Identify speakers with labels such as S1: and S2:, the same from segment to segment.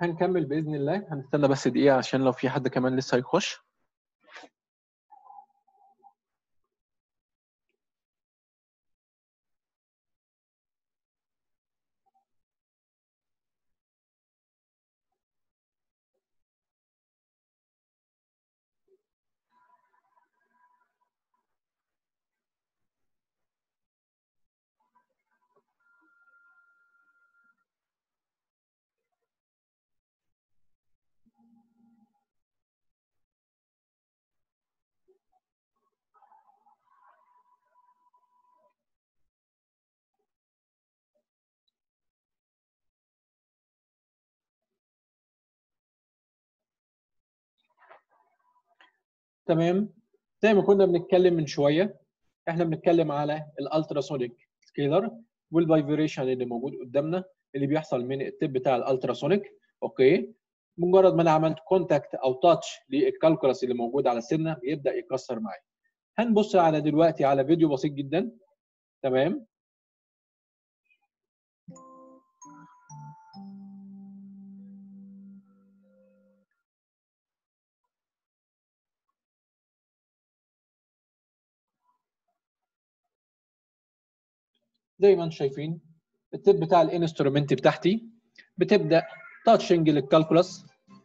S1: هنكمل باذن الله. هنستنى بس دقيقه عشان لو في حد كمان لسه هيخش. تمام. زي ما كنا بنتكلم من شويه، احنا بنتكلم على الالتراسونيك سكيلر والفايبريشن اللي موجود قدامنا اللي بيحصل من التب بتاع الالتراسونيك. اوكي، مجرد ما انا عملت كونتاكت او تاتش للكالكولاس اللي موجود على السنه بيبدا يكسر معايا. هنبص على دلوقتي على فيديو بسيط جدا. تمام. زي ما انتم شايفين التب بتاع الانسترومنت بتاعتي بتبدا تاتشنج للكالكولاس.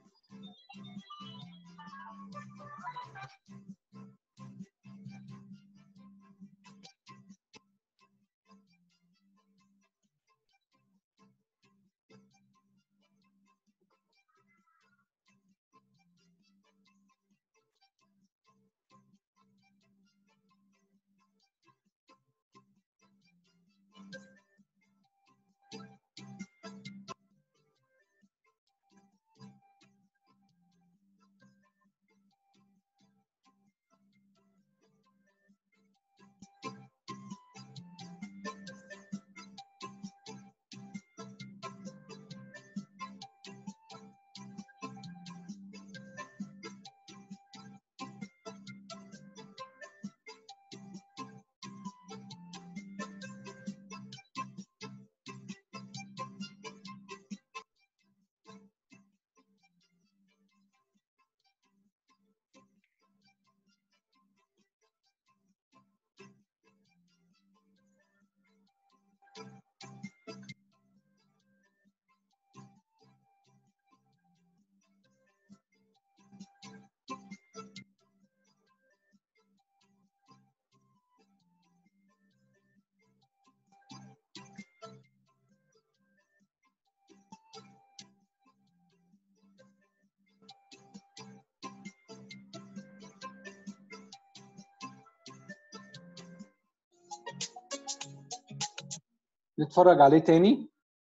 S1: نتفرج عليه تاني.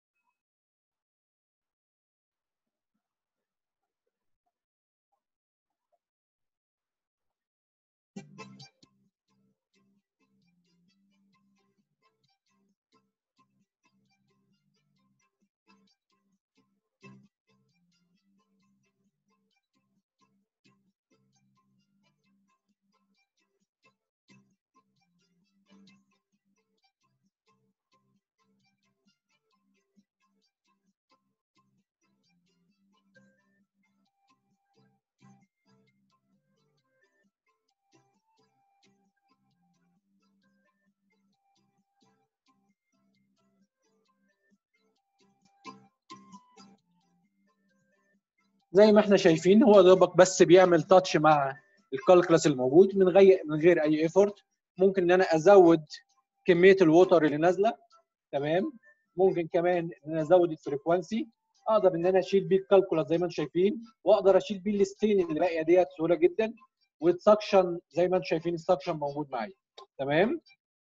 S1: زي ما احنا شايفين هو دوبك بس بيعمل تاتش مع الكالكلاس الموجود من غير اي ايفورت. ممكن ان انا ازود كميه الووتر اللي نازله. تمام. ممكن كمان ان انا ازود الفريكوانسي. اقدر ان انا اشيل بيه الكالكولاس زي ما انتم شايفين، واقدر اشيل بيه الستين اللي باقيه ديت بسهوله جدا. والسكشن زي ما انتم شايفين السكشن موجود معايا. تمام.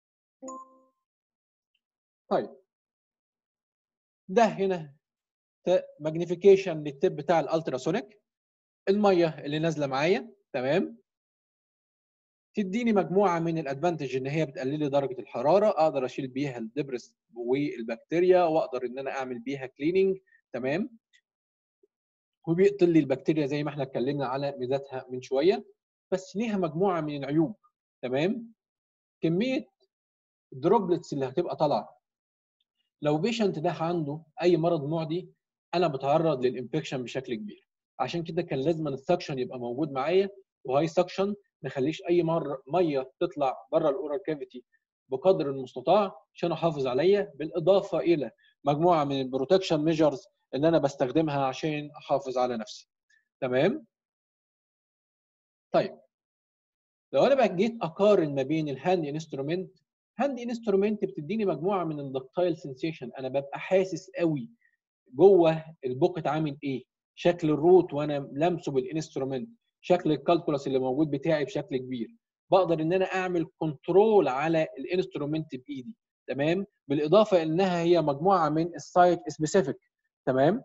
S1: طيب ده هنا ماجنيفيكيشن للتب بتاع الالتراسونيك. الميه اللي نازله معايا تمام تديني مجموعه من الادفانتج ان هي بتقلل لي درجه الحراره، اقدر اشيل بيها الدبرس والبكتيريا، واقدر ان انا اعمل بيها كليننج. تمام. وبيقتل لي البكتيريا زي ما احنا اتكلمنا على ميزاتها من شويه. بس ليها مجموعه من العيوب. تمام. كميه الدروبلتس اللي هتبقى طالعه لو بيشنت ده عنده اي مرض معدي انا بتعرض للانفكشن بشكل كبير. عشان كده كان لازم السكشن يبقى موجود معايا، وهاي سكشن ما اخليش اي ميه تطلع بره الاورال كافيتي بقدر المستطاع عشان احافظ عليا، بالاضافه الى مجموعه من البروتكشن ميجرز اللي انا بستخدمها عشان احافظ على نفسي. تمام؟ طيب لو انا بقى جيت اقارن ما بين الهاند انسترومنت، هاند انسترومنت بتديني مجموعه من الدكتايل سنسيشن، انا ببقى حاسس قوي جوه البوكت عامل ايه، شكل الروت وانا لامسه بالانسترومنت، شكل الكالكولاس اللي موجود بتاعي بشكل كبير، بقدر ان انا اعمل كنترول على الانسترومنت بايدي. تمام؟ بالاضافه انها هي مجموعه من السايت سبيسيفيك. تمام؟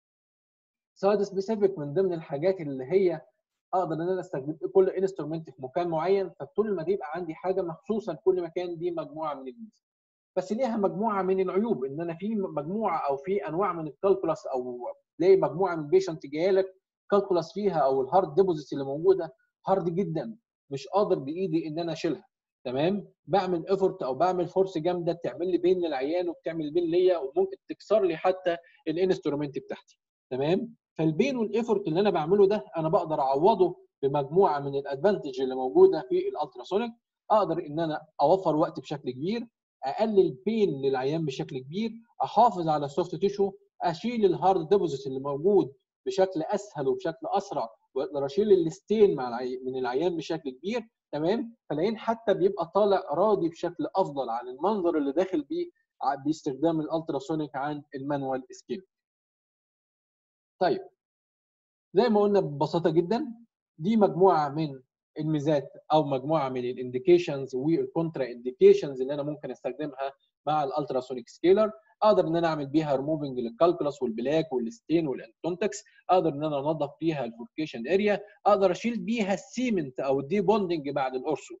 S1: سايت سبيسيفيك من ضمن الحاجات اللي هي اقدر ان انا استخدم كل انسترومنت في مكان معين، فطول ما يبقى عندي حاجه مخصوصه لكل مكان، دي مجموعه من الميزات. بس ليها مجموعه من العيوب، ان انا في مجموعه او في انواع من الكالكولاس، او تلاقي مجموعه من البيشنت جايه لك كالكولاس فيها او الهارد ديبوزيتس اللي موجوده هارد جدا، مش قادر بايدي ان انا اشيلها. تمام؟ بعمل ايفورت او بعمل فورس جامده بتعمل لي بين للعيان وبتعمل بين ليا، وممكن تكسر لي حتى الانسترومنت بتاعتي. تمام؟ فالبين والايفورت اللي انا بعمله ده انا بقدر اعوضه بمجموعه من الادفانتج اللي موجوده في الالتراسونيك. اقدر ان انا اوفر وقت بشكل كبير، اقلل بين للعيان بشكل كبير، احافظ على السوفت تيشو، اشيل الهارد ديبوزيت اللي موجود بشكل اسهل وبشكل اسرع، واقدر اشيل الستين من العيان بشكل كبير. تمام؟ فالعين حتى بيبقى طالع راضي بشكل افضل عن المنظر اللي داخل بيه باستخدام الالتراسونيك عن المانوال سكيل. طيب زي ما قلنا ببساطه جدا، دي مجموعه من الميزات او مجموعه من الانديكيشنز والكونترا انديكيشنز اللي انا ممكن استخدمها مع الالتراسونيك سكيلر. اقدر ان انا اعمل بيها ريموفنج للكالكولاس والبلاك والستين والانتونتكس، اقدر ان انا انظف بيها الفوركيشن اريا، اقدر اشيل بيها السيمنت او الدي بوندنج بعد الاورسو.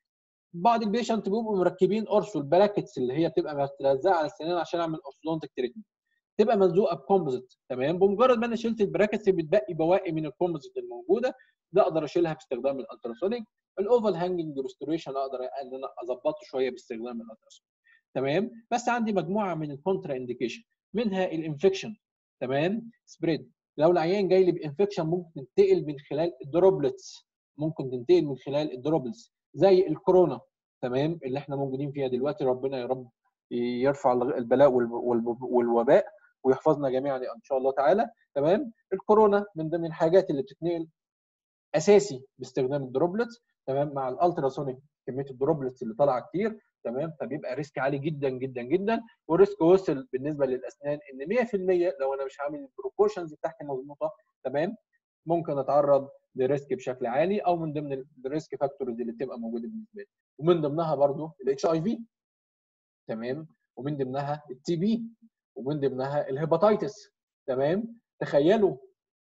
S1: بعض البيشنت بيبقوا مركبين اورسو البراكتس اللي هي بتبقى متلزقه على السنان عشان اعمل اورثودونتيك تريتمنت، تبقى ملزوقه بكومبوزيت. تمام؟ بمجرد ما انا شلت البراكتس بتبقي بواقي من الكومبوزيت الموجوده، ده اقدر اشيلها باستخدام الالتراسونيك. الاوفال هانجنج ريستوريشن اقدر ان انا اظبطه شويه باستخدام الالتراسونيك. تمام؟ بس عندي مجموعه من الكونترا انديكيشن، منها الانفكشن. تمام؟ سبريد، لو العيان جاي لي بانفكشن ممكن تنتقل من خلال الدروبلتس، ممكن تنتقل من خلال الدروبلتس زي الكورونا. تمام؟ اللي احنا موجودين فيها دلوقتي، ربنا يا رب يرفع البلاء والوباء ويحفظنا جميعا ان شاء الله تعالى. تمام؟ الكورونا من ضمن الحاجات اللي بتتنقل اساسي باستخدام الدروبلتس. تمام؟ مع الالتراسونيك كميه الدروبلتس اللي طالعه كتير. تمام؟ فبيبقى ريسك عالي جدا جدا جدا، والريسك وصل بالنسبه للاسنان ان 100% لو انا مش عامل البروبورشنز بتاعتي مظبوطه. تمام؟ ممكن اتعرض لريسك بشكل عالي، او من ضمن الريسك فاكتورز اللي بتبقى موجوده بالنسبه لي. ومن ضمنها برضو الاتش اي في. تمام؟ ومن ضمنها التي بي، ومن ضمنها الهيباتيتس. تمام؟ تخيلوا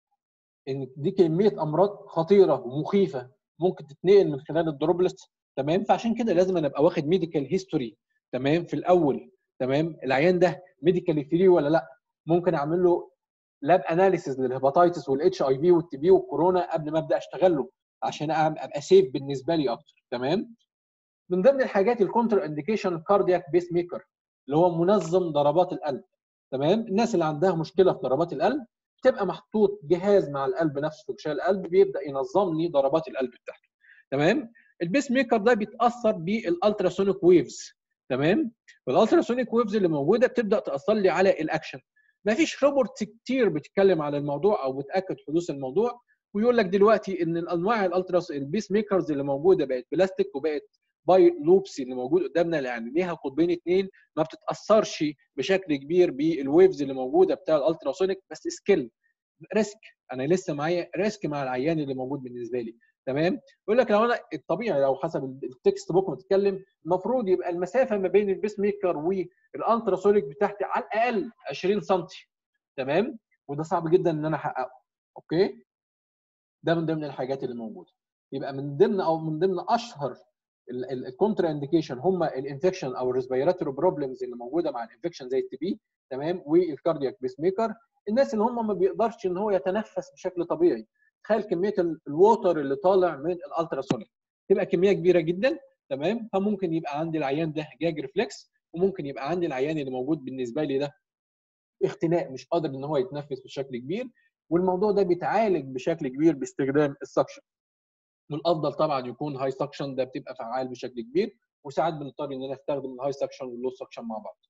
S1: ان دي كميه امراض خطيره ومخيفه ممكن تتنقل من خلال الدروبلتس. تمام؟ فعشان كده لازم انا ابقى واخد ميديكال هيستوري. تمام؟ في الاول. تمام؟ العيان ده ميديكال فري ولا لا؟ ممكن اعمل له لاب اناليسيز للهيباتيتس والاتش اي في والتي بي والكورونا قبل ما ابدا اشتغل له، عشان ابقى سيف بالنسبه لي اكتر. تمام؟ من ضمن الحاجات الكونتر انديكيشن الكاردياك بيس ميكر، اللي هو منظم ضربات القلب. تمام؟ الناس اللي عندها مشكله في ضربات القلب تبقى محطوط جهاز مع القلب نفسه في القلب بيبدا ينظم لي ضربات القلب بتاعته. تمام؟ البيس ميكر ده بيتاثر بالالتراسونيك ويفز. تمام؟ والالتراسونيك ويفز اللي موجوده بتبدا تاثر لي على الاكشن. ما فيش روبورت كتير بتتكلم على الموضوع او بتاكد حدوث الموضوع، ويقول لك دلوقتي ان الانواع البيس ميكرز اللي موجوده بقت بلاستيك وبقت باي لوبس اللي موجود قدامنا، يعني ليها قطبين اثنين ما بتتاثرش بشكل كبير بالويفز اللي موجوده بتاع الالتراسونيك. بس سكيل ريسك، انا لسه معايا ريسك مع العيان اللي موجود بالنسبه لي. تمام؟ يقول لك لو انا الطبيعي لو حسب التكست بوك بتتكلم المفروض يبقى المسافه ما بين البيس ميكر والالتراسونيك بتاعتي على الاقل 20 سم. تمام؟ وده صعب جدا ان انا احققه. اوكي؟ ده من ضمن الحاجات اللي موجوده. يبقى من ضمن اشهر الكونترا انديكيشن هم الانفكشن او الريسبيراتوري بروبلمز اللي موجوده مع الانفكشن زي التي بي. تمام؟ والكاردياك بيس ميكر، الناس اللي هم ما بيقدرش ان هو يتنفس بشكل طبيعي. تخيل كميه الووتر اللي طالع من الالتراسونيك تبقى كميه كبيره جدا. تمام؟ فممكن يبقى عندي العيان ده جاج ريفلكس، وممكن يبقى عندي العيان اللي موجود بالنسبه لي ده اختناق مش قادر ان هو يتنفس بشكل كبير، والموضوع ده بيتعالج بشكل كبير باستخدام السكشن. والافضل طبعا يكون هاي سكشن، ده بتبقى فعال بشكل كبير، وساعات بنضطر ان انا استخدم الهاي سكشن واللو سكشن مع بعض.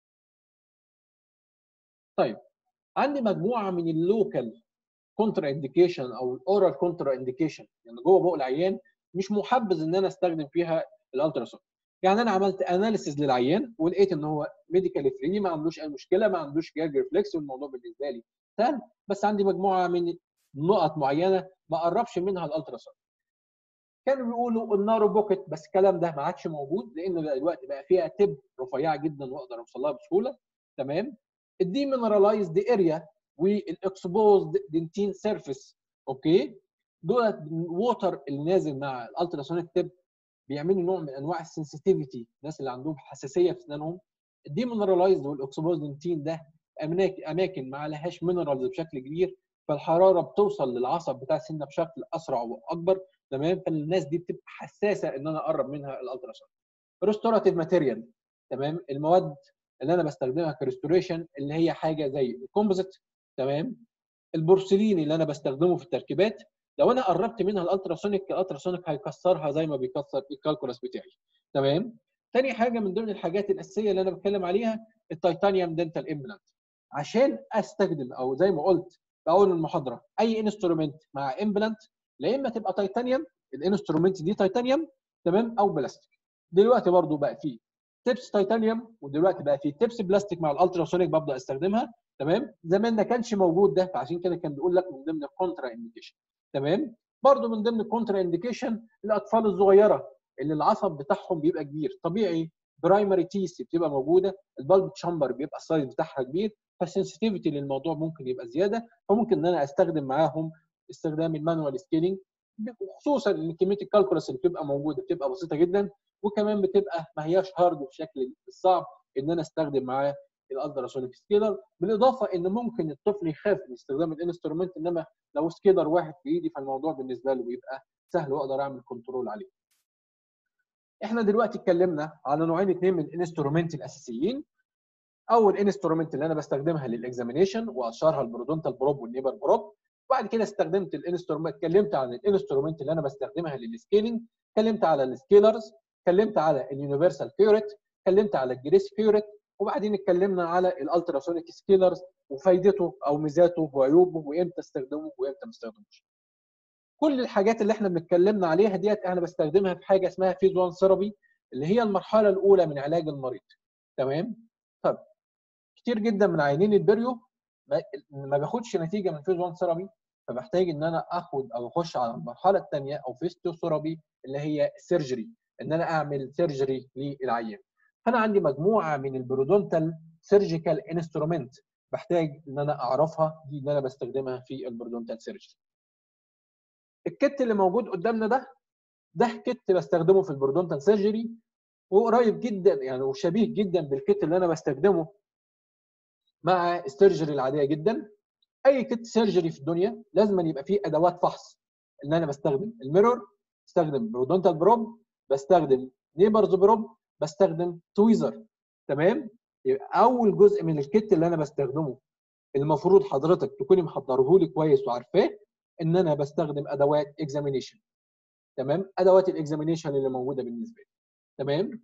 S1: طيب عندي مجموعه من اللوكال كونترا انديكيشن او الاورال كونترا انديكيشن، يعني جوه بق العيان مش محبذ ان انا استخدم فيها الالتراساوند. يعني انا عملت اناليسيز للعيان ولقيت ان هو ميديكال فري، ما عندوش اي مشكله، ما عندوش جاج ريفلكس، والموضوع بالنسبه لي سهل، بس عندي مجموعه من نقط معينه ما قربش منها الالتراساوند. كانوا بيقولوا النارو بوكيت، بس الكلام ده ما عادش موجود، لان دلوقتي بقى فيها تب رفيعه جدا واقدر اوصل لها بسهوله. تمام. الديمينرالايزد اريا والاكسبوزد دنتين سيرفيس، اوكي، دولت الووتر اللي نازل مع الالتراسونيك تب بيعملوا نوع من انواع السنسيتيفيتي، الناس اللي عندهم حساسيه في اسنانهم. الديمينرالايزد والاكسبوزد دنتين ده اماكن ما عليهاش مينرالز بشكل كبير، فالحراره بتوصل للعصب بتاع السنه بشكل اسرع واكبر. تمام. فالناس دي بتبقى حساسه ان انا اقرب منها الالتراساوند. ريستوراتيف ماتيريال، تمام، المواد اللي انا بستخدمها كريستوريشن اللي هي حاجه زي الكومبوزيت، تمام، البورسلين اللي انا بستخدمه في التركيبات، لو انا قربت منها الالتراسونيك هيكسرها زي ما بيكسر الكالكولاس بتاعي. تمام. تاني حاجه من ضمن الحاجات الاساسيه اللي انا بتكلم عليها التيتانيوم دنتال امبلانت. عشان استخدم او زي ما قلت في اول المحاضره اي انسترومنت مع امبلانت، لا اما تبقى تيتانيوم، الانسترومنت دي تيتانيوم، تمام، او بلاستيك. دلوقتي برضو بقى في تيبس تيتانيوم، ودلوقتي بقى في تيبس بلاستيك مع الالتراسونيك ببدا استخدمها. تمام. زمان ما كانش موجود ده، فعشان كده كان بيقول لك من ضمن الكونترا انديكيشن. تمام. برضو من ضمن الكونترا انديكيشن الاطفال الصغيره اللي العصب بتاعهم بيبقى كبير، طبيعي برايمري تيس بتبقى موجوده، البالب تشامبر بيبقى السايز بتاعها كبير، فالسنسيتيفيتي للموضوع ممكن يبقى زياده، فممكن ان انا استخدم معاهم استخدام المانوال سكيلينج، خصوصا ان كميه الكالكولاس اللي بتبقى موجوده بتبقى بسيطه جدا، وكمان بتبقى ما هياش هارد بشكل صعب ان انا استخدم معاه الالتراسونيك سكيلر. بالاضافه ان ممكن الطفل يخاف من استخدام الانسترومنت، انما لو سكيلر واحد في ايدي فالموضوع بالنسبه له بيبقى سهل واقدر اعمل كنترول عليه. احنا دلوقتي اتكلمنا على نوعين اثنين من الانسترومنت الاساسيين. اول انسترومنت اللي انا بستخدمها للاكزامينيشن واشهرها البرودونتال بروب والنيبر بروب. بعد كده استخدمت الانسترومنت، اتكلمت عن الانسترومنت اللي انا بستخدمها للسكيلينج، اتكلمت على السكيلرز، اتكلمت على اليونيفرسال كيوريت، اتكلمت على الجريس كيوريت، وبعدين اتكلمنا على الالتراسونيك سكيلرز وفايدته او ميزاته وعيوبه وامتى استخدمه وامتى ما استخدموش. كل الحاجات اللي احنا بنتكلمنا عليها ديت انا بستخدمها في حاجه اسمها فيز 1 ثيرابي، اللي هي المرحله الاولى من علاج المريض. تمام. طب كتير جدا من عيانين البريو ما باخدش نتيجه من فيز 1 ثيرابي، فبحتاج ان انا اخد او اخش على المرحله الثانيه او فيز 2 ثيرابي اللي هي السيرجري، ان انا اعمل سيرجري للعيان. فانا عندي مجموعه من البرودونتال سيرجيكال انسترومنت بحتاج ان انا اعرفها، دي اللي انا بستخدمها في البرودونتال سيرجري. الكت اللي موجود قدامنا ده كت بستخدمه في البرودونتال سيرجري، وقريب جدا يعني وشبيه جدا بالكت اللي انا بستخدمه مع السيرجري العاديه جدا. اي كت سيرجري في الدنيا لازم يبقى فيه ادوات فحص، ان انا بستخدم الميرور، بستخدم برودونتال بروب، بستخدم نيبرز بروب، بستخدم تويزر. تمام. يبقى اول جزء من الكت اللي انا بستخدمه المفروض حضرتك تكوني محضره لي كويس وعارفاه، ان انا بستخدم ادوات اكزامينيشن. تمام. ادوات الاكزامينيشن اللي موجوده بالنسبه لي. تمام.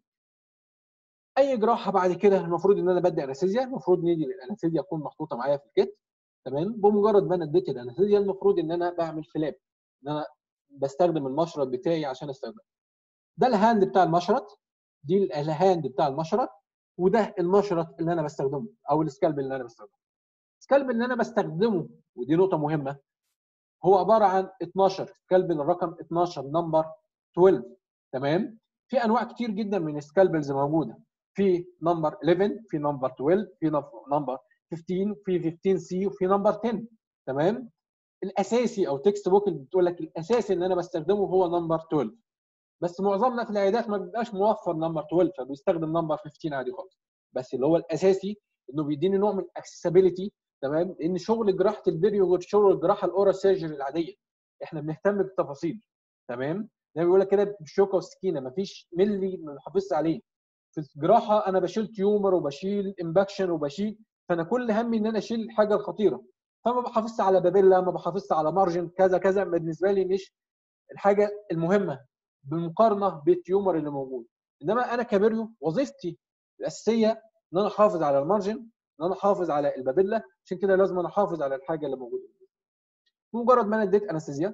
S1: اي جراحه بعد كده المفروض ان انا بدي انستيزيا، المفروض نيجي الانستيزيا تكون محطوطه معايا في الكت. تمام. بمجرد ما انا اديت الانستيزيا المفروض ان انا بعمل فلاب، ان انا بستخدم المشرط بتاعي عشان استخدمه. ده الهاند بتاع المشرط، دي الهاند بتاع المشرط، وده المشرط اللي انا بستخدمه او السكالب اللي انا بستخدمه. السكالب اللي انا بستخدمه، ودي نقطه مهمه، هو عباره عن 12 سكالب، الرقم 12 نمبر 12. تمام. في انواع كتير جدا من السكالبلز موجوده، في نمبر 11، في نمبر 12، في نمبر 15، في 15 سي، وفي نمبر 10. تمام. الاساسي او تكست بوك اللي بتقول لك الاساسي اللي انا بستخدمه هو نمبر 12، بس معظمنا في العيادات ما بيبقاش موفر نمبر 12 فبيستخدم نمبر 15 عادي خالص. بس اللي هو الاساسي انه بيديني نوع من الاكسسبيليتي. تمام. لان شغل جراحه البريو غير شغل الجراحه الاورال سيرجري العاديه، احنا بنهتم بالتفاصيل. تمام. زي ما بيقول لك كده بالشوكه والسكينه، مفيش ملي ما بنحافظش عليه. في الجراحه انا بشيل تيومر وبشيل امباكشن وبشيل، فانا كل همي ان انا اشيل الحاجه الخطيره، فما بحافظش على بابيلا، ما بحافظش على مارجن كذا كذا، بالنسبه لي مش الحاجه المهمه بالمقارنه بالتيومر اللي موجود. انما انا كبريو وظيفتي الاساسيه ان انا احافظ على المارجن، ان انا احافظ على البابيلا، عشان كده لازم انا احافظ على الحاجه اللي موجوده. بمجرد ما انا اديت انستيزيا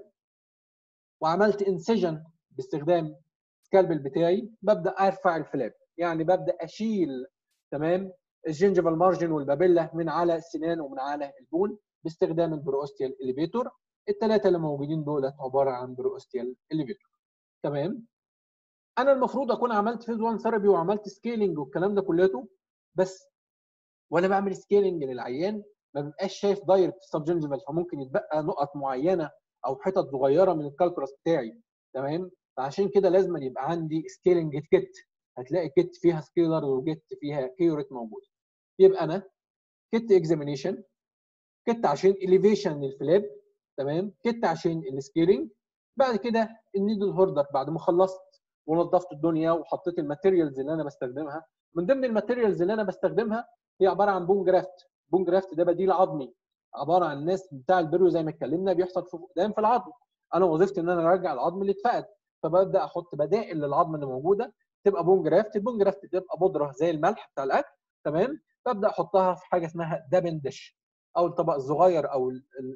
S1: وعملت انسجن باستخدام السكالبل بتاعي، ببدا ارفع الفلاب، يعني ببدا اشيل تمام الجنجفال مارجن والبابيلا من على السنان ومن على البون باستخدام البروستيال اليفيتور. الثلاثه اللي موجودين دولت عباره عن بروستيال اليفيتور. تمام. انا المفروض اكون عملت فيز 1 ثيرابي وعملت سكيلينج والكلام ده كلته، بس وانا بعمل سكيلينج للعيان ما ببقاش شايف دايركت سبجنجفال، فممكن يتبقى نقط معينه او حتت صغيره من الكالكولس بتاعي. تمام. فعشان كده لازم يبقى عندي سكيلينج كيت، هتلاقي كيت فيها سكيلر وكيت فيها كيوريت موجوده. يبقى انا كيت اكزامينيشن، كيت عشان اليفيشن للفلاب، تمام، كيت عشان السكيلينج. بعد كده النيدل هوردر، بعد ما خلصت ونظفت الدنيا وحطيت الماتيريالز اللي انا بستخدمها. من ضمن الماتيريالز اللي انا بستخدمها هي عباره عن بون جرافت. بون جرافت ده بديل عظمي، عباره عن الناس بتاع البريو زي ما اتكلمنا بيحصل فقدان في العظم. انا وظيفتي ان انا ارجع العظم اللي اتفقد، فببدا احط بدائل للعظم اللي موجوده تبقى بون جرافت. البون جرافت تبقى بودره زي الملح بتاع الاكل. تمام. ببدا احطها في حاجه اسمها دابن ديش، او الطبق الصغير او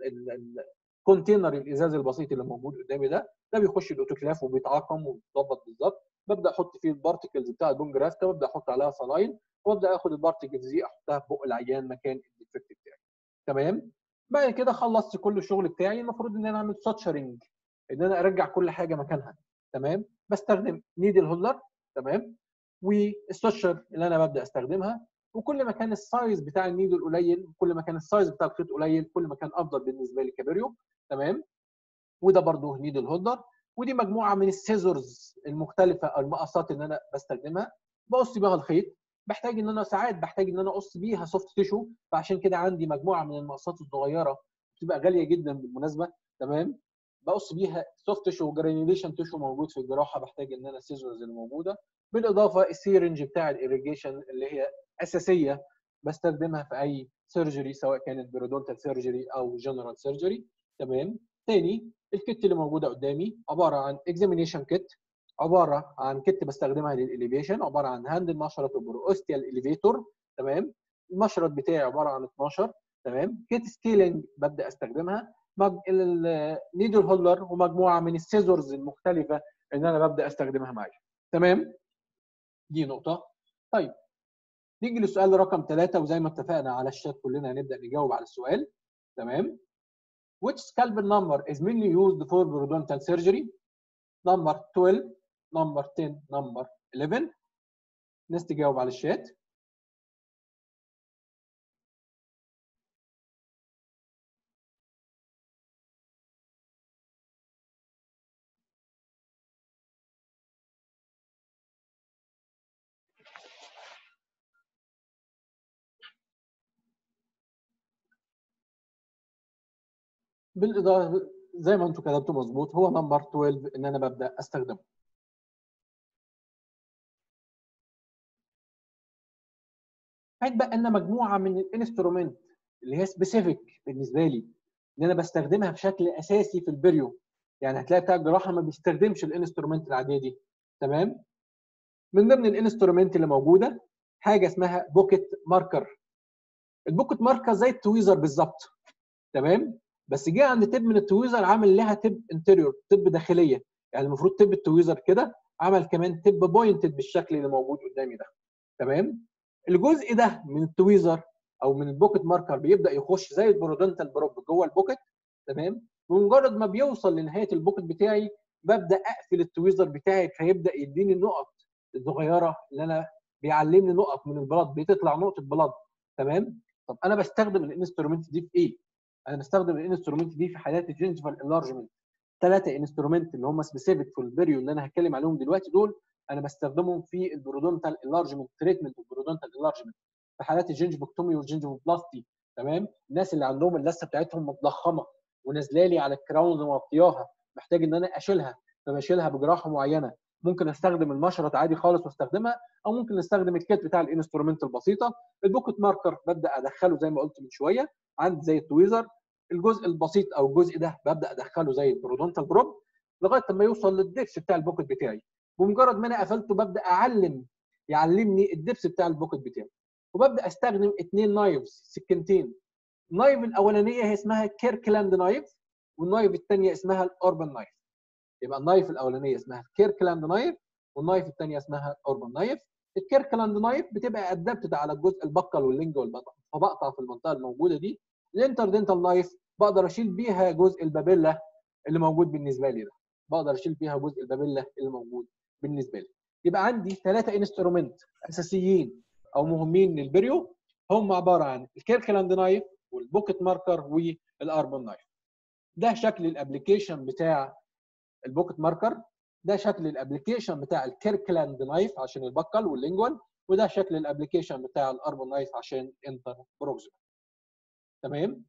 S1: الكونتينر الازاز البسيط اللي موجود قدامي ده بيخش الاوتوكلاف وبيتعقم وبيتظبط بالظبط. ببدا احط فيه البارتكلز بتاع البون جرافت، وابدا احط عليها صلاين، وابدا اخد البارتكلز دي احطها في بق العيان مكان الديفكت بتاعي. تمام. بعد كده خلصت كل الشغل بتاعي، المفروض ان انا اعمل ساتشرنج، ان انا ارجع كل حاجه مكانها. تمام. بستخدم نيدل هولر. تمام. والستشر اللي انا ببدا استخدمها، وكل ما كان السايز بتاع النيدل قليل، كل ما كان السايز بتاع الخيط قليل، كل ما كان افضل بالنسبه لي كبريو. تمام. وده برضو نيدل هولدر. ودي مجموعه من السيزورز المختلفه او المقصات اللي انا بستخدمها بقص بيها الخيط. بحتاج ان انا ساعات بحتاج ان انا اقص بيها سوفت تيشو، فعشان كده عندي مجموعه من المقصات الصغيره بتبقى غاليه جدا بالمناسبه. تمام. بقص بيها سوفت تيشو وجرانيوليشن تيشو موجود في الجراحه، بحتاج ان انا السيزورز اللي موجوده، بالاضافه السيرنج بتاع الايريجيشن اللي هي اساسيه بستخدمها في اي سيرجري، سواء كانت بيرودونتال سيرجري او جنرال سيرجري. تمام. تاني الكت اللي موجوده قدامي عباره عن اكزامينيشن كت، عباره عن كت بستخدمها للاليفيشن، عباره عن هاند المشرط وبروستيال اليفيتور. تمام. المشرط بتاعي عباره عن 12. تمام. كت سكيلينج ببدا استخدمها، النيدل هولر ومجموعه من السيزورز المختلفه ان انا ببدا استخدمها معايا. تمام. دي نقطه. طيب نيجي للسؤال رقم 3، وزي ما اتفقنا على الشات كلنا هنبدا نجاوب على السؤال. تمام. Which scalpel number is mainly used for periodontal surgery? Number 12, number 10, number 11. الناس تجاوب على الشات. بالاضافه زي ما انتم كتبتوا مظبوط، هو نمبر 12 ان انا ببدا استخدمه. هيتبقى لنا مجموعه من الانسترومنت اللي هي سبيسيفيك بالنسبه لي ان انا بستخدمها بشكل اساسي في البريو. يعني هتلاقي بتاع الجراحه ما بيستخدمش الانسترومنت العاديه دي. تمام. من ضمن الانسترومنت اللي موجوده حاجه اسمها بوكيت ماركر. البوكيت ماركر زي التويزر بالظبط. تمام. بس جه عند تب من التويزر عامل لها تب انتريور، تب داخليه. يعني المفروض تب التويزر كده، عمل كمان تب بوينتد بالشكل اللي موجود قدامي ده. تمام. الجزء ده من التويزر او من البوكيت ماركر بيبدا يخش زي البرودنتال بروب جوه البوكيت. تمام. بمجرد ما بيوصل لنهايه البوكيت بتاعي ببدا اقفل التويزر بتاعي، فيبدا يديني النقط الصغيره اللي انا بيعلمني نقط من البلاد، بتطلع نقطه بلاد. تمام. طب انا بستخدم الانسترومنت دي في ايه؟ انا بستخدم الانسترومنت دي في حالات الجنجفال انلارجمنت. 3 انسترومنت اللي هم سبيسيفيك في البريو اللي انا هتكلم عليهم دلوقتي دول انا بستخدمهم في البرودونتال انلارجمنت تريتمنت والبرودونتال انلارجمنت في حالات الجنجفكتومي والجنجفوبلاستي. تمام. الناس اللي عندهم اللثه بتاعتهم متضخمه ونازله لي على الكراون ومغطياها، محتاج ان انا اشيلها، فبشيلها بجراحه معينه. ممكن استخدم المشرط عادي خالص واستخدمها، او ممكن نستخدم الكيت بتاع الانسترومنت البسيطه. البوكت ماركر ببدا ادخله زي ما قلت من شويه، عندي زي التويزر. الجزء البسيط او الجزء ده ببدا ادخله زي البرودونتال بروب لغايه لما يوصل للدبس بتاع البوكت بتاعي. بمجرد ما انا قفلته ببدا يعلمني الدبس بتاع البوكت بتاعي. وببدا استخدم 2 نايفز، سكينتين. النايف الاولانيه هي اسمها كيركلاند نايف، والنايف الثانيه اسمها الاوربن نايف. يبقى النايف الاولانيه اسمها كيركلاند نايف، والنايف الثانيه اسمها اوربن نايف. الكيركلاند نايف بتبقى ادابتد على الجزء البقل واللينجوال، فبقطع في المنطقه الموجوده دي. الانتردنتال نايف بقدر اشيل بيها جزء البابيلا اللي موجود بالنسبه لي ده، بقدر اشيل بيها جزء البابيلا اللي موجود بالنسبه لي. يبقى عندي 3 انسترومنت اساسيين او مهمين للبريو، هم عباره عن الكيركلاند نايف والبوكت ماركر والاربن نايف. ده شكل الابلكيشن بتاع البوكت ماركر، ده شكل الابلكيشن بتاع الكيركلاند نايف عشان البقل واللينجوال، وده شكل الابلكيشن بتاع الاربن نايف عشان انتر بروكسيمال. تمام.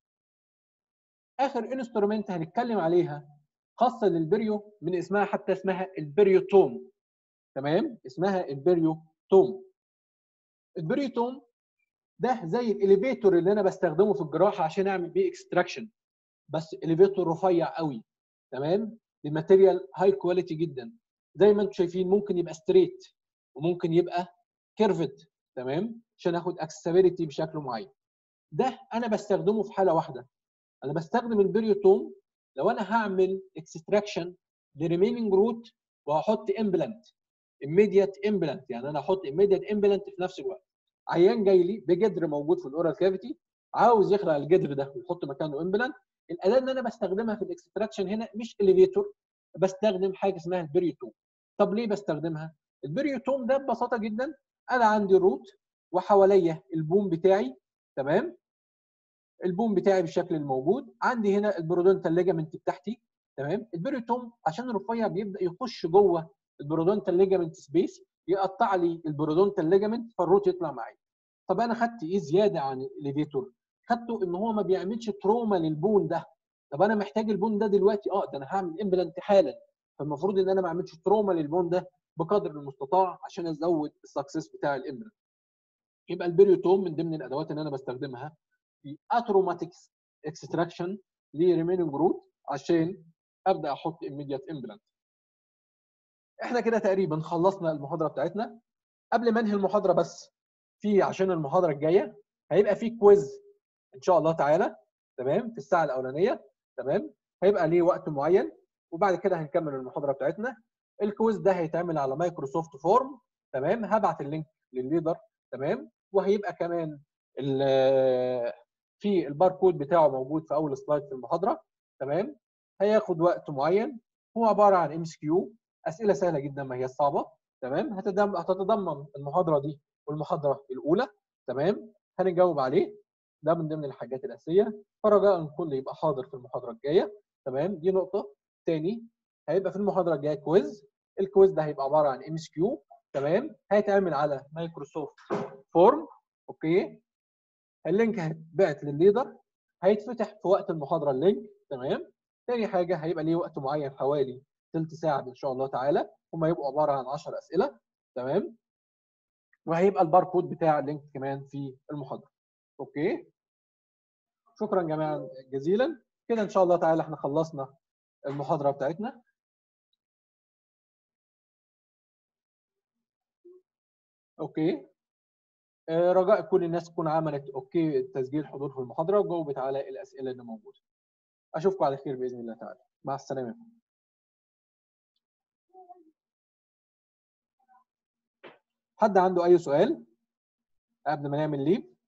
S1: اخر انسترومنت هنتكلم عليها خاصه للبريو من اسمها، حتى اسمها البريوتوم. تمام، اسمها البريوتوم. البريوتوم ده زي الاليفيتور اللي انا بستخدمه في الجراحه عشان اعمل بيه اكستراكشن، بس اليفيتور رفيع قوي. تمام، بماتيريال هاي كواليتي جدا. زي ما انتم شايفين ممكن يبقى ستريت وممكن يبقى كيرفد. تمام، عشان اخد اكسسبيليتي بشكل معين. ده انا بستخدمه في حاله واحده، انا بستخدم البريوتوم لو انا هعمل اكستراكشن لريميننج روت وهحط امبلانت immediate امبلانت، يعني انا احط immediate امبلانت في نفس الوقت. عيان جاي لي بجدر موجود في الاورال كافيتي، عاوز يخلع الجدر ده ويحط مكانه امبلانت. الاداه اللي انا بستخدمها في الاكستراكشن هنا مش اليفيتور، بستخدم حاجه اسمها البريوتوم. طب ليه بستخدمها؟ البريوتوم ده ببساطه جدا، انا عندي الروت وحواليا البوم بتاعي. تمام، البوم بتاعي بالشكل الموجود عندي هنا، البرودونتال ليجامنت بتاعتي. تمام، البريوتوم عشان رفيع بيبدا يخش جوه البرودونتال ليجامنت سبيس، يقطع لي البرودونتال ليجامنت فالروت يطلع معايا. طب انا خدت ايه زياده عن الاليفيتور؟ خدته ان هو ما بيعملش تروما للبون ده. طب انا محتاج البون ده دلوقتي، ده انا هعمل امبلانت حالا، فالمفروض ان انا ما اعملش تروما للبون ده بقدر المستطاع عشان ازود السكسس بتاع الامبلانت. يبقى البريوتوم من ضمن الادوات اللي انا بستخدمها في اتروماتيك اكستراكشن لريميننج روت عشان ابدا احط immediate امبلانت. احنا كده تقريبا خلصنا المحاضره بتاعتنا. قبل ما انهي المحاضره بس، عشان المحاضره الجايه هيبقى في كويز ان شاء الله تعالى. تمام، في الساعه الاولانيه. تمام، هيبقى ليه وقت معين وبعد كده هنكمل المحاضره بتاعتنا. الكويز ده هيتعمل على مايكروسوفت فورم. تمام، هبعت اللينك للليدر. تمام، وهيبقى كمان في الباركود بتاعه موجود في اول سلايد في المحاضره. تمام، هياخد وقت معين. هو عباره عن ام اس كيو، اسئله سهله جدا ما هي صعبه. تمام، هتتضمن المحاضره دي والمحاضره الاولى. تمام، هنجاوب عليه. ده من ضمن الحاجات الاساسيه، فرجاء الكل يبقى حاضر في المحاضره الجايه. تمام، دي نقطه. تاني، هيبقى في المحاضره الجايه كويز. الكويز ده هيبقى عباره عن ام اس كيو. تمام، هيتعمل على مايكروسوفت فورم. اوكي، اللينك هيتبعت للليدر، هيتفتح في وقت المحاضره اللينك. تمام، تاني حاجه هيبقى ليه وقت معين حوالي ثلث ساعه ان شاء الله تعالى، هم هيبقوا عباره عن 10 اسئله. تمام، وهيبقى الباركود بتاع اللينك كمان في المحاضره. اوكي، شكرا جميعا جزيلا. كده ان شاء الله تعالى احنا خلصنا المحاضره بتاعتنا. اوكي، رجاء كل الناس تكون عملت اوكي تسجيل حضور في المحاضره وجاوبت على الاسئله اللي موجوده. اشوفكم على خير باذن الله تعالى، مع السلامه. حد عنده اي سؤال قبل ما نعمل ليف؟